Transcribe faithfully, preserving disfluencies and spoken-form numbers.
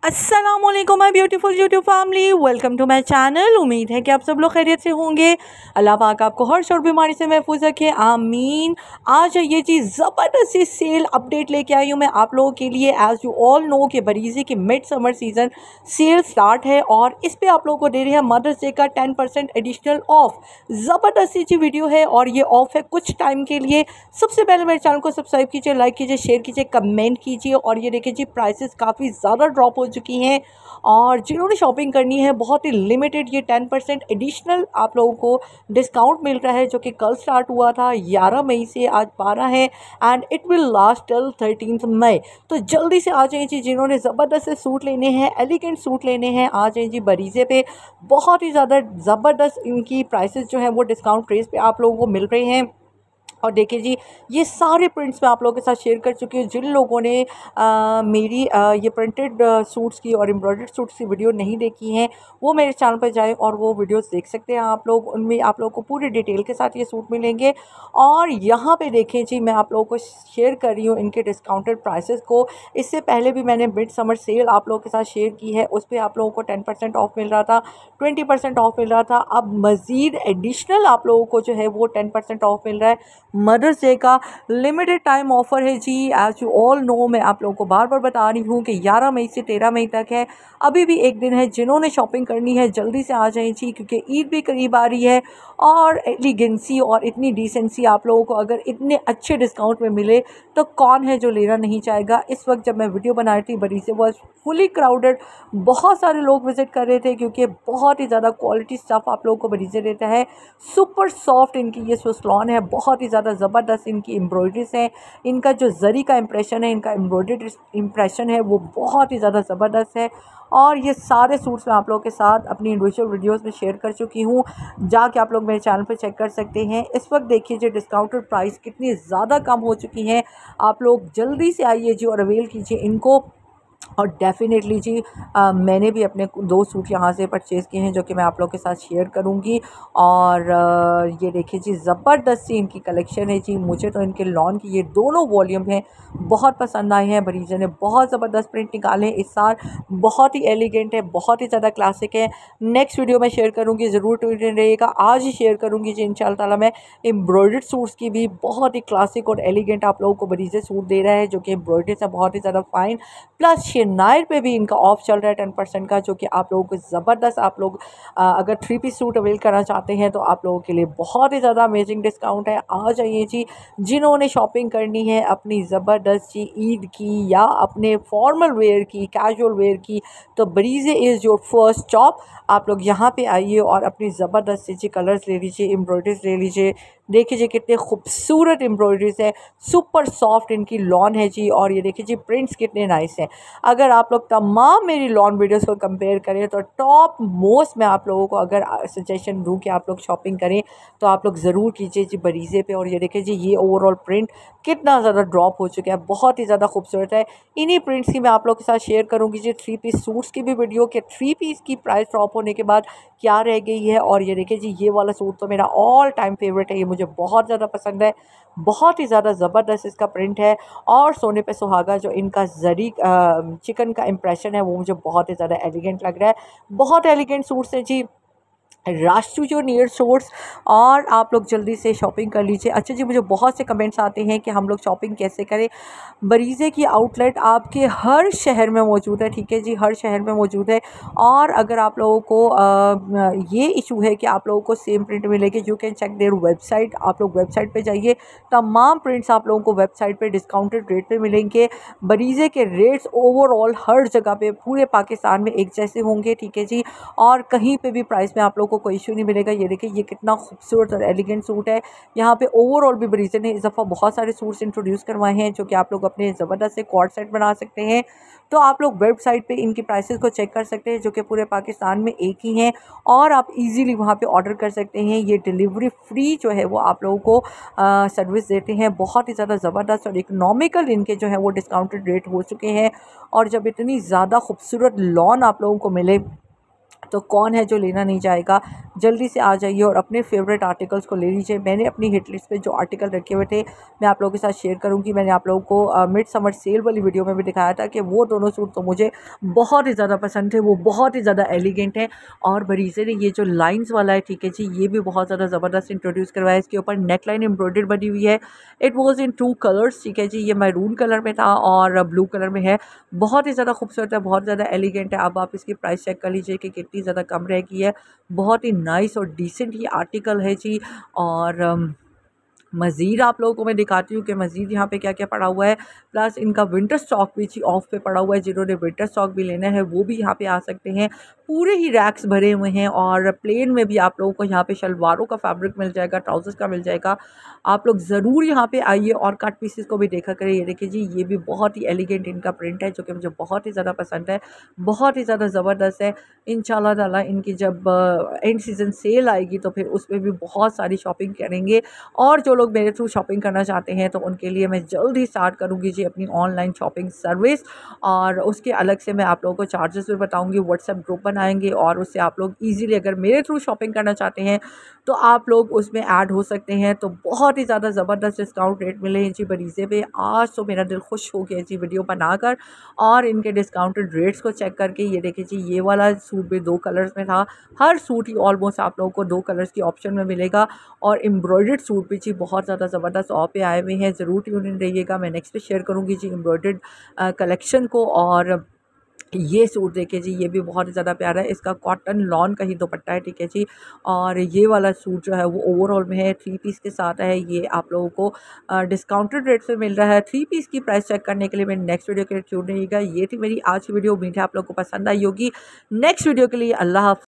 अस्सलामुअलैकुम my beautiful YouTube family, welcome to my channel. उम्मीद है कि आप सब लोग खैरियत से होंगे। अल्लाह पाक आपको हर शोर बीमारी से महफूज रखे, आमीन। आज ये चीज़ ज़बरदस्त सी सेल अपडेट लेके आई हूँ मैं आप लोगों के लिए। एज़ यू ऑल नो कि बरीज़े की mid summer season sale start है और इस पर आप लोगों को दे रहे हैं मदर्स डे का टेन परसेंट एडिशनल ऑफ। ज़बरदस्त सी वीडियो है और ये ऑफ है कुछ टाइम के लिए। सबसे पहले मेरे चैनल को सब्सक्राइब कीजिए, लाइक कीजिए, शेयर कीजिए, कमेंट कीजिए। और ये देखिए जी, प्राइसेस काफ़ी ज़्यादा ड्रॉप हो चुकी हैं और जिन्होंने शॉपिंग करनी है बहुत ही लिमिटेड ये टेन परसेंट एडिशनल आप लोगों को डिस्काउंट मिल रहा है, जो कि कल स्टार्ट हुआ था ग्यारह मई से, आज बारह है and it will last till thirteenth May. तो जल्दी से आ जाएं जी, जिन्होंने ज़बरदस्त से सूट लेने हैं, एलिगेंट सूट लेने हैं, आ जाएं जी बरीज़े पे। बहुत ही ज़्यादा ज़बरदस्त इनकी प्राइसेस जो हैं वो डिस्काउंट रेट पे आप लोगों को मिल रहे हैं। और देखिए जी, ये सारे प्रिंट्स मैं आप लोगों के साथ शेयर कर चुकी हूँ। जिन लोगों ने आ, मेरी आ, ये प्रिंटेड सूट्स की और एम्ब्रॉयडर्ड सूट्स की वीडियो नहीं देखी हैं, वो मेरे चैनल पर जाएं और वो वीडियोस देख सकते हैं आप लोग। उनमें आप लोगों को पूरी डिटेल के साथ ये सूट मिलेंगे। और यहाँ पे देखें जी, मैं आप लोगों को शेयर कर रही हूँ इनके डिस्काउंटेड प्राइसेस को। इससे पहले भी मैंने मिड समर सेल आप लोगों के साथ शेयर की है, उस पर आप लोगों को टेन परसेंट ऑफ मिल रहा था, ट्वेंटी परसेंट ऑफ मिल रहा था। अब मज़ीद एडिशनल आप लोगों को जो है वो टेन परसेंट ऑफ मिल रहा है। मदर्स डे का लिमिटेड टाइम ऑफ़र है जी। एज यू ऑल नो, मैं आप लोगों को बार बार बता रही हूँ कि ग्यारह मई से तेरह मई तक है, अभी भी एक दिन है। जिन्होंने शॉपिंग करनी है जल्दी से आ जाएं जी, क्योंकि ईद भी करीब आ रही है। और एलिगेंसी और इतनी डिसेंसी आप लोगों को अगर इतने अच्छे डिस्काउंट में मिले तो कौन है जो लेना नहीं चाहेगा। इस वक्त जब मैं वीडियो बना रही थी, बरीज़े वॉज फुली क्राउडेड, बहुत सारे लोग विज़िट कर रहे थे क्योंकि बहुत ही ज़्यादा क्वालिटी स्टफ़ आप लोगों को बरीज़े देता है। सुपर सॉफ्ट इनकी ये सुसलॉन है, बहुत ही ज़्यादा ज़बरदस्त इनकी एम्ब्रॉयडरीज हैं। इनका जो जरी का इम्प्रेशन है, इनका एम्ब्रॉयडर्ड इम्प्रेशन है, वो बहुत ही ज़्यादा ज़बरदस्त है। और ये सारे सूट्स मैं आप लोगों के साथ अपनी इंडिविजुअल वीडियोस में शेयर कर चुकी हूँ, जाके आप लोग मेरे चैनल पे चेक कर सकते हैं। इस वक्त देखिए जो डिस्काउंटेड प्राइस कितनी ज़्यादा कम हो चुकी हैं। आप लोग जल्दी से आइए जी और अवेल कीजिए इनको। और डेफ़िनेटली जी, आ, मैंने भी अपने दो सूट यहाँ से परचेज़ किए हैं, जो कि मैं आप लोगों के साथ शेयर करूँगी। और आ, ये देखिए जी, ज़बरदस्त सी इनकी कलेक्शन है जी। मुझे तो इनके लॉन की ये दोनों वॉल्यूम हैं बहुत पसंद आए हैं। बरीज़े ने बहुत ज़बरदस्त प्रिंट निकाले हैं इस साल, बहुत ही एलिगेंट है, बहुत ही ज़्यादा क्लासिक है। नेक्स्ट वीडियो में शेयर करूँगी, ज़रूर ट्यून इन रहिएगा। आज ही शेयर करूँगी जी इंशाअल्लाह ताला मैं एम्ब्रॉयडर्ड सूट्स की भी। बहुत ही क्लासिक और एलिगेंट आप लोगों को बरीज़े सूट दे रहा है, जो कि एम्ब्रॉयडरी से बहुत ही ज़्यादा फाइन। प्लस शेनायर पे भी इनका ऑफ चल रहा है टेन परसेंट का, जो कि आप लोगों को ज़बरदस्त, आप लोग आ, अगर थ्री पीस सूट अवेल करना चाहते हैं तो आप लोगों के लिए बहुत ही ज़्यादा अमेजिंग डिस्काउंट है। आ जाइए जी, जिन्होंने शॉपिंग करनी है अपनी ज़बरदस्त सी ईद की या अपने फॉर्मल वेयर की, कैजुअल वेयर की, तो Bareeze is your first stop. आप लोग यहाँ पे आइए और अपनी ज़बरदस्त सी कलर्स ले लीजिए, एम्ब्रॉयडरीज ले लीजिए। देखिए जी, कितने खूबसूरत एम्ब्रॉयडरीज है, सुपर सॉफ्ट इनकी लॉन है जी। और ये देखिए जी, प्रिंट्स कितने नाइस हैं। अगर आप लोग तमाम मेरी लॉन वीडियोस को कंपेयर करें तो टॉप मोस्ट मैं आप लोगों को अगर सजेशन दूं कि आप लोग शॉपिंग करें तो आप लोग ज़रूर कीजिए जी बरीज़े पे। और ये देखिए जी, ये ओवरऑल प्रिंट कितना ज़्यादा ड्रॉप हो चुका है, बहुत ही ज़्यादा खूबसूरत है। इन्हीं प्रिंट्स की मैं आप लोग के साथ शेयर करूँगी जी थ्री पीस सूट्स की भी वीडियो, कि थ्री पीस की प्राइस ड्रॉप होने के बाद क्या रह गई है। और ये देखिए जी, ये वाला सूट तो मेरा ऑल टाइम फेवरेट है, ये मुझे बहुत ज़्यादा पसंद है। बहुत ही ज़्यादा ज़बरदस्त इसका प्रिंट है। और सोने पे सुहागा जो इनका जरी चिकन का इम्प्रेशन है, वो मुझे बहुत ही ज़्यादा एलिगेंट लग रहा है। बहुत एलिगेंट सूट्स हैं जी, रश टू जो नियर सोर्स। और आप लोग जल्दी से शॉपिंग कर लीजिए। अच्छा जी, मुझे बहुत से कमेंट्स आते हैं कि हम लोग शॉपिंग कैसे करें। बरीज़े की आउटलेट आपके हर शहर में मौजूद है, ठीक है जी, हर शहर में मौजूद है। और अगर आप लोगों को आ, ये इशू है कि आप लोगों को सेम प्रिंट मिलेगी, you can check their website. आप लोग वेबसाइट पे जाइए, तमाम प्रिंट्स आप लोगों को वेबसाइट पे डिस्काउंटेड रेट पे मिलेंगे। बरीज़े के रेट्स ओवरऑल हर जगह पे पूरे पाकिस्तान में एक जैसे होंगे, ठीक है जी। और कहीं पे भी प्राइस में आप लोगों को कोई इशू नहीं मिलेगा। ये देखिए, ये कितना खूबसूरत और एलिगेंट सूट है। यहाँ पे ओवरऑल भी बरीज़े ने इस दफ़ा बहुत सारे सूट्स इंट्रोड्यूस करवाए हैं, जो कि आप लोग अपने ज़बरदस्त से कॉर्ड सेट बना सकते हैं। तो आप लोग वेबसाइट पे इनकी प्राइसेस को चेक कर सकते हैं, जो कि पूरे पाकिस्तान में एक ही हैं। और आप इजीली वहाँ पे ऑर्डर कर सकते हैं। ये डिलीवरी फ्री जो है वो आप लोगों को आ, सर्विस देते हैं। बहुत ही ज़्यादा ज़बरदस्त और इकनॉमिकल इनके जो है वो डिस्काउंटेड रेट हो चुके हैं। और जब इतनी ज़्यादा खूबसूरत लॉन आप लोगों को मिले तो कौन है जो लेना नहीं चाहेगा। जल्दी से आ जाइए और अपने फेवरेट आर्टिकल्स को ले लीजिए। मैंने अपनी हिट लिस्ट पे जो आर्टिकल रखे हुए थे मैं आप लोगों के साथ शेयर करूंगी। मैंने आप लोगों को मिड समर सेल वाली वीडियो में भी दिखाया था कि वो दोनों सूट तो मुझे बहुत ही ज़्यादा पसंद थे, वो बहुत ही ज़्यादा एलिगेंट है। और बरीज़े ने ये जो लाइन्स वाला है, ठीक है जी, ये भी बहुत ज़्यादा ज़बरदस्त इंट्रोड्यूस करवाया। इसके ऊपर नेक लाइन एम्ब्रॉयडर्ड बनी हुई है। It was in two colours, ठीक है जी, ये मैरून कलर में था और ब्लू कलर में है। बहुत ही ज़्यादा खूबसूरत है, बहुत ज़्यादा एलिगेंट है। अब आप इसकी प्राइस चेक कर लीजिए कि कितनी ज़्यादा कम रहेगी है। बहुत ही नाइस और डिसेंट ये आर्टिकल है जी। और मज़ीद आप लोगों को मैं दिखाती हूँ कि मज़ीद यहाँ पे क्या क्या पड़ा हुआ है। प्लस इनका विंटर स्टॉक भी जी ऑफ पे पड़ा हुआ है। जिन्होंने विंटर स्टॉक भी लेना है वो भी यहाँ पे आ सकते हैं। पूरे ही रैक्स भरे हुए हैं और प्लेन में भी आप लोगों को यहाँ पे शलवारों का फैब्रिक मिल जाएगा, ट्राउजर्स का मिल जाएगा। आप लोग ज़रूर यहाँ पे आइए और कट पीसेस को भी देखा करें। ये देखिए जी, ये भी बहुत ही एलिगेंट इनका प्रिंट है जो कि मुझे बहुत ही ज़्यादा पसंद है, बहुत ही ज़्यादा ज़बरदस्त है। इंशाल्लाह ताला इनकी जब एंड सीज़न सेल आएगी तो फिर उसमें भी बहुत सारी शॉपिंग करेंगे। और जो लोग मेरे थ्रू शॉपिंग करना चाहते हैं तो उनके लिए मैं जल्द ही स्टार्ट करूँगी जी अपनी ऑनलाइन शॉपिंग सर्विस। और उसके अलग से मैं आप लोगों को चार्जेस भी बताऊँगी। व्हाट्सएप ग्रुप बनाएंगे और उससे आप लोग ईजिली अगर मेरे थ्रू शॉपिंग करना चाहते हैं तो आप लोग उसमें ऐड हो सकते हैं। तो बहुत ही ज़्यादा ज़बरदस्त डिस्काउंट रेट मिले हैं जी बरीज़े पे। आज तो मेरा दिल खुश हो गया जी वीडियो बनाकर और इनके डिस्काउंटेड रेट्स को चेक करके। ये देखिए जी, ये वाला सूट भी दो कलर्स में था। हर सूट ही ऑलमोस्ट आप लोगों को दो कलर्स की ऑप्शन में मिलेगा। और एम्ब्रॉयडर्ड सूट भी जी बहुत ज़्यादा ज़बरदस्त ऑफ पे आए हुए हैं। ज़रूर ट्यून इन रहिएगा, मैं नेक्स्ट पे शेयर करूँगी जी एम्ब्रॉयडर्ड कलेक्शन को। और ये सूट देखिए जी, ये भी बहुत ही ज़्यादा प्यारा है। इसका कॉटन लॉन का ही दुपट्टा है, ठीक है जी। और ये वाला सूट जो है वो ओवरऑल में है, थ्री पीस के साथ है। ये आप लोगों को डिस्काउंटेड रेट से मिल रहा है। थ्री पीस की प्राइस चेक करने के लिए मेरे नेक्स्ट वीडियो के लिए ट्यून रहिएगा। ये थी मेरी आज की वीडियो, उम्मीद है आप लोगों को पसंद आई होगी। नेक्स्ट वीडियो के लिए अल्लाह हाफ़िज़।